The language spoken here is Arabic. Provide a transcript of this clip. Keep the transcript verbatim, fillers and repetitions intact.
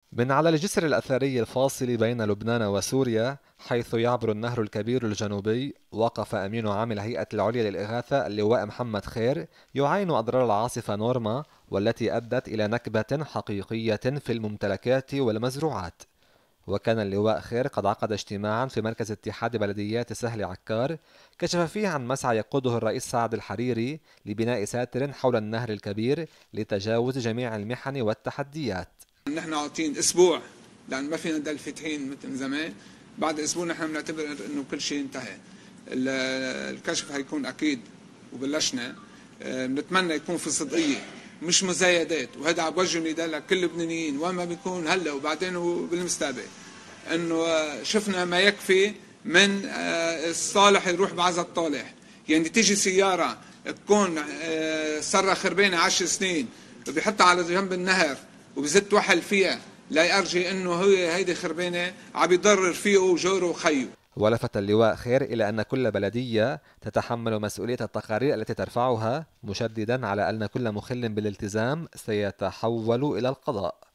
من على الجسر الأثري الفاصل بين لبنان وسوريا حيث يعبر النهر الكبير الجنوبي، وقف أمين عام الهيئة العليا للإغاثة اللواء محمد خير يعاين أضرار العاصفة نورما، والتي أدت إلى نكبة حقيقية في الممتلكات والمزروعات. وكان اللواء خير قد عقد اجتماعا في مركز اتحاد بلديات سهل عكار كشف فيه عن مسعى يقوده الرئيس سعد الحريري لبناء ساتر حول النهر الكبير لتجاوز جميع المحن والتحديات. نحن عاطين اسبوع لان ما فينا نضل فاتحين مثل زمان. بعد اسبوع نحن بنعتبر انه كل شيء انتهى. الكشف حيكون اكيد وبلشنا. بنتمنى يكون في صدقيه مش مزايدات، وهذا عم بوجه نداء لكل اللبنانيين وين ما بيكون هلا وبعدين وبالمستقبل انه شفنا ما يكفي من الصالح يروح بعزا الطالح. يعني تيجي سياره تكون صار خربانه عشر سنين وبيحطها على جنب النهر وبزت وحل فيها لا يرجي انه هي هيدي خربانه عم يضرر فيه وجوره وخيه. ولفت اللواء خير إلى أن كل بلدية تتحمل مسؤولية التقارير التي ترفعها، مشددا على أن كل مخل بالالتزام سيتحول إلى القضاء.